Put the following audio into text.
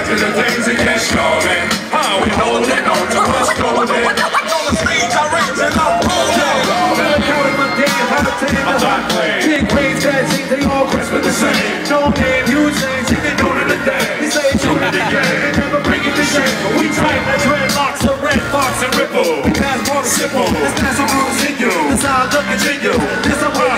back to the things that get stolen. How we holding on to what's golden. On the stage, I raise and I'm holding. Counting my damn how to take the hot play. Big waves, bad things, they all whisper the same. No name, you change, you can do it today. They say do it again, they never bring it to shame. But we tight like dreadlocks, the red fox and ripple. We pass more to simple, this pass on continue. This how I look at you. This how I